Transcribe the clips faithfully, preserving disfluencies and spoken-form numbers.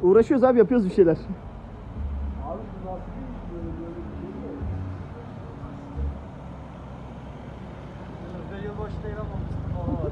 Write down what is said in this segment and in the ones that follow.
Uğraşıyoruz abi, yapıyoruz bir şeyler. Abi bu nasıl bir böyle böyle bir şey mi? Önümüzde yılbaşı değil ama Mustafa var.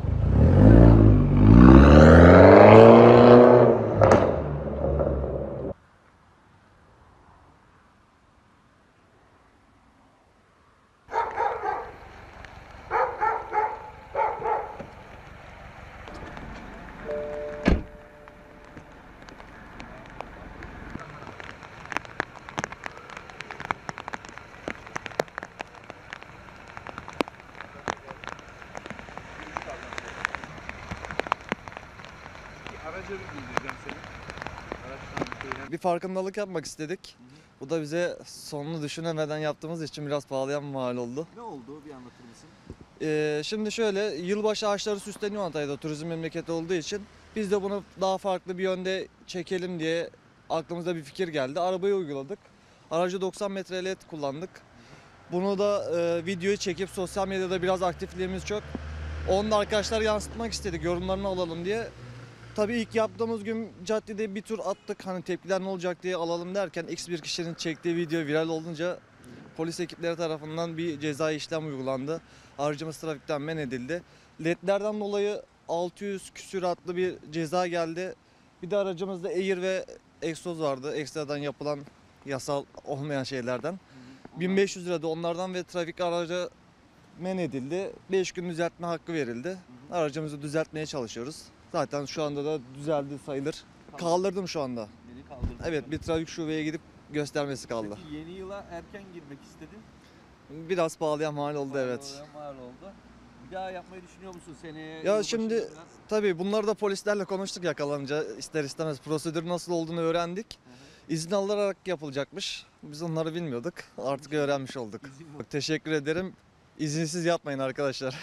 Bir farkındalık yapmak istedik. Hı hı. Bu da bize sonunu düşünemeden yaptığımız için biraz pahalıya mal oldu. Ne oldu? Bir anlatır mısın? Ee, şimdi şöyle, yılbaşı ağaçları süsleniyor Antalya'da, turizm memleketi olduğu için. Biz de bunu daha farklı bir yönde çekelim diye aklımıza bir fikir geldi. Arabayı uyguladık. Aracı doksan metre L E D kullandık. Bunu da e, videoyu çekip sosyal medyada biraz aktifliğimiz çok. Onu da arkadaşlar yansıtmak istedik, yorumlarını alalım diye. Tabii ilk yaptığımız gün caddede bir tur attık, hani tepkiler ne olacak diye alalım derken X bir kişinin çektiği video viral olunca polis ekipleri tarafından bir cezai işlem uygulandı. Aracımız trafikten men edildi. L E D'lerden dolayı altı yüz küsuratlı bir ceza geldi. Bir de aracımızda air ve egzoz vardı, ekstradan yapılan yasal olmayan şeylerden. bin beş yüz lira da onlardan ve trafik araca men edildi. beş gün düzeltme hakkı verildi. Aracımızı düzeltmeye çalışıyoruz. Zaten şu anda da düzeldi sayılır. Kaldırdım şu anda. Yeni kaldırdın. Evet, bir trafik şubeye gidip göstermesi kaldı. Peki yeni yıla erken girmek istedin. Biraz pahalıya mal oldu, evet. Pahalıya mal oldu. Bir daha yapmayı düşünüyor musun seneye? Ya şimdi tabii bunları da polislerle konuştuk yakalanınca, ister istemez prosedür nasıl olduğunu öğrendik. Hı hı. İzin alarak yapılacakmış. Biz onları bilmiyorduk. Artık öğrenmiş olduk. Teşekkür ederim. İzinsiz yapmayın arkadaşlar.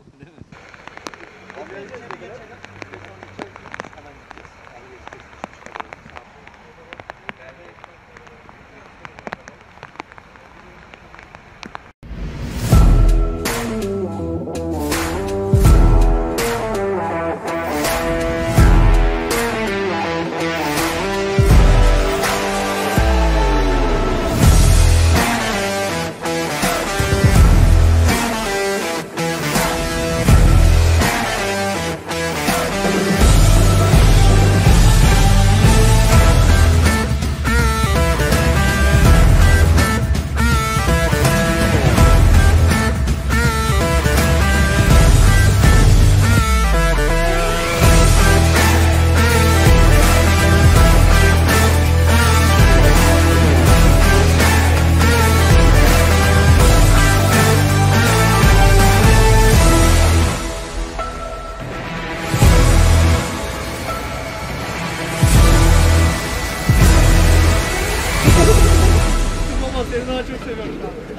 Seni daha çok seviyorum.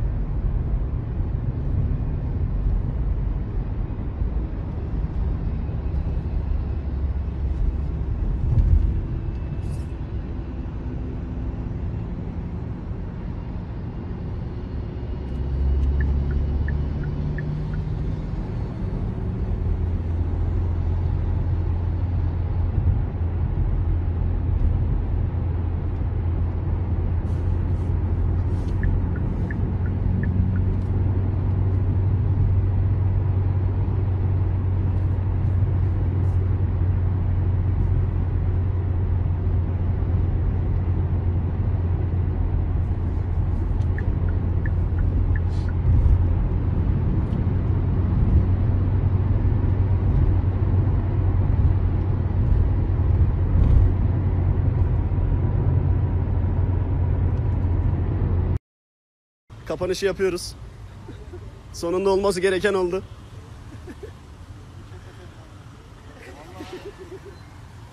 Kapanışı yapıyoruz. Sonunda olması gereken oldu.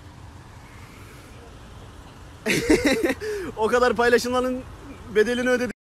O kadar paylaşımların bedelini ödedik.